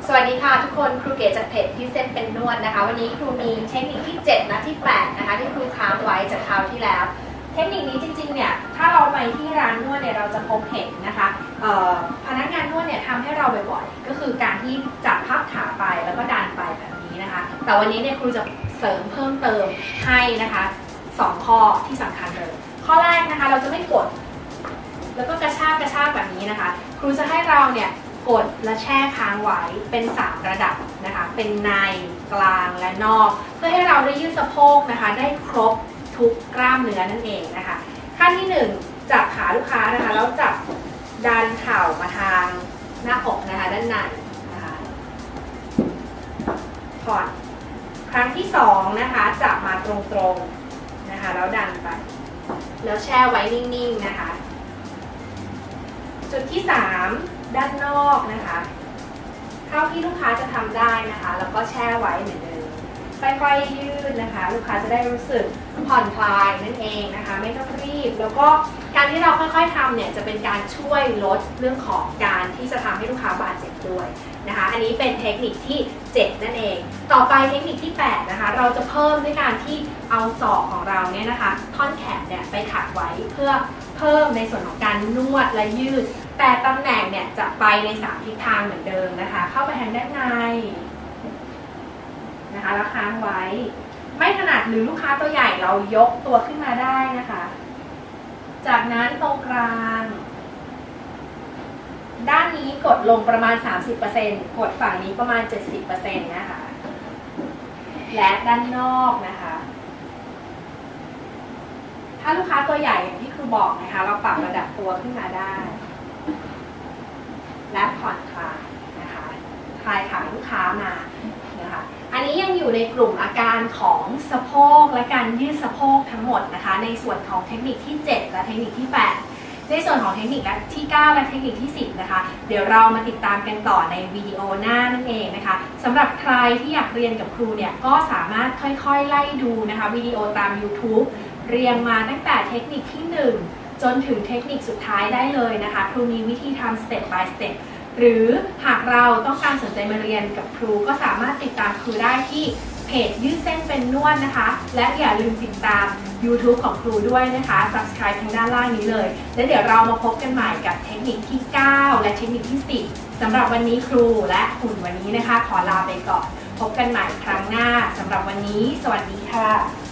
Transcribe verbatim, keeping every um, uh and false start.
สวัสดีค่ะทุกคนครูเก๋จากเพจที่เส้นเป็นนวดนะคะวันนี้ครูมีเทคนิคที่เจ็ดนะที่แปดนะคะที่ครูค้างไว้จากคราวที่แล้วเทคนิคนี้จริงๆเนี่ยถ้าเราไปที่ร้านนวดเนี่ยเราจะพบเห็นนะคะพนักงานนวดเนี่ยทำให้เราบ่อยๆก็คือการที่จับพับขาไปแล้วก็ดันไปแบบนี้นะคะแต่วันนี้เนี่ยครูจะเสริมเพิ่มเติมให้นะคะสองข้อที่สำคัญเลยข้อแรกนะคะเราจะไม่กดแล้วก็กระชากกระชากแบบนี้นะคะครูจะให้เราเนี่ยกดและแช่ค้างไว้เป็นสามระดับนะคะเป็นในกลางและนอกเพื่อให้เราได้ยืดสะโพกนะคะได้ครบทุกกล้ามเนื้อนั่นเองนะคะขั้นที่หนึ่งจับขาลูกค้านะคะแล้วจับดันเข่ามาทางหน้าอกนะคะด้านในนะคะผ่อนครั้งที่สองนะคะจับมาตรงๆนะคะแล้วดันไปแล้วแช่ไว้นิ่งๆนะคะจุดที่สามด้านนอกนะคะเท่าที่ลูกค้าจะทำได้นะคะแล้วก็แช่ไว้เหมือนเดิมค่อยๆยืดนะคะลูกค้าจะได้รู้สึกผ่อนคลายนั่นเองนะคะไม่ต้องรีบแล้วก็การที่เราค่อยๆทำเนี่ยจะเป็นการช่วยลดเรื่องของการที่จะทำให้ลูกค้าบาดเจ็บด้วยนะคะอันนี้เป็นเทคนิคที่เจ็ดนั่นเองต่อไปเทคนิคที่แปดนะคะเราจะเพิ่มด้วยการที่เอาศอกของเราเนี่ยนะคะท่อนแขนเนี่ยไปขัดไว้เพื่อเพิ่มในส่วนของการนวดและยืดแต่ตำแหน่งเนี่ยจะไปในสามทิศทางเหมือนเดิมนะคะเข้าไปทางด้านในนะคะแล้วค้างไว้ไม่ถนัดหรือลูกค้าตัวใหญ่เรายกตัวขึ้นมาได้นะคะจากนั้นตรงกลางด้านนี้กดลงประมาณ สามสิบเปอร์เซ็นต์ กดฝั่งนี้ประมาณ เจ็ดสิบเปอร์เซ็นต์ นะคะและด้านนอกนะคะถ้าลูกค้าตัวใหญ่อย่างที่ครูบอกนะคะเราปรับระดับตัวขึ้นมาได้และผ่อนคลายนะคะคลายขาลูกค้ามานะคะอันนี้ยังอยู่ในกลุ่มอาการของสะโพกและการยืดสะโพกทั้งหมดนะคะในส่วนของเทคนิคที่เจ็ดและเทคนิคที่แปดในส่วนของเทคนิคที่เก้าและเทคนิคที่สิบนะคะเดี๋ยวเรามาติดตามกันต่อในวิดีโอหน้านั่นเองนะคะสำหรับใครที่อยากเรียนกับครูเนี่ยก็สามารถค่อยๆไล่ดูนะคะวิดีโอตาม YouTube เรียงมาตั้งแต่เทคนิคที่หนึ่งจนถึงเทคนิคสุดท้ายได้เลยนะคะครูมีวิธีทำ step by step หรือหากเราต้องการสนใจมาเรียนกับครูก็สามารถติดตามครูได้ที่เพจยืดเส้นเป็นนวดนะคะและอย่าลืมติดตาม YouTube ของครูด้วยนะคะ Subscribe ทางด้านล่างนี้เลยและเดี๋ยวเรามาพบกันใหม่กับเทคนิคที่เก้าและเทคนิคที่สิบสำหรับวันนี้ครูและหุ่นวันนี้นะคะขอลาไปก่อนพบกันใหม่ครั้งหน้าสำหรับวันนี้สวัสดีค่ะ